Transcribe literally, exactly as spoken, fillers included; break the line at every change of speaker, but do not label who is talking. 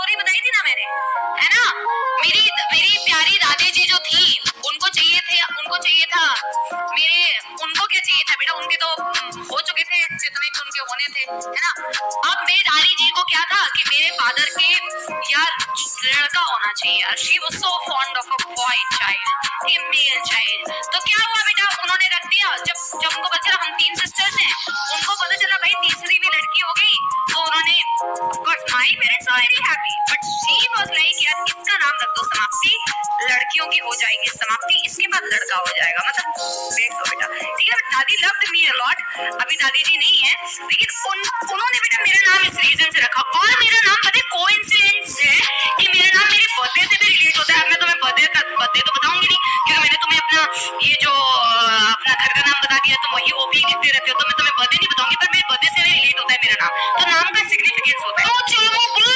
Story बताई थी ना मैंने, है ना। मेरी मेरी प्यारी दादी जी जो थी उनको चाहिए थे उनको चाहिए था मेरे उनको क्या चाहिए था बेटा, उनके तो हो चुके थे जितने भी उनके होने थे, है ना। अब मेरी दादी जी को क्या था कि मेरे फादर के यार लड़का होना चाहिए यार। She was so fond of a boy child, a male child. तो क्या हुआ बेटा, उन्होंने रख दिया। जब जब उनको पता चला हम तीन सिस्टर्स हैं, उनको पता चला भाई तीसरी भी लड़की हो गई, तो उन्होंने of course my parents are very happy, but she was like यार इसका नाम रख दो समाप्ति, लड़कियों की हो जाएगी समाप्ति, इसके बाद लड़का हो जाएगा। मतलब देख लो बेटा, ठीक है। दादी लव्ड मी अ लॉट, अभी दादी जी नहीं है, लेकिन उन उन्होंने बेटा मेरा नाम इस रीजन से रखा। और मेरा नाम पता है कोइंसिडेंस है कि मेरा नाम मेरे बर्थडे से भी रिलेट होता है। अब मैं तुम्हें बर्थडे का बर्थडे तो बताऊंगी नहीं, क्योंकि मैंने तुम्हें अपना ये जो अपना घर का नाम बता दिया, तुम वही वो भी लिखते रहते हो, तो मैं तुम्हें बर्थडे नहीं बताऊंगी, पर मेरे बर्थडे से भी रिलेट होता है मेरा नाम, तो नाम का सिग्निफिकेंस होता है। तो चलो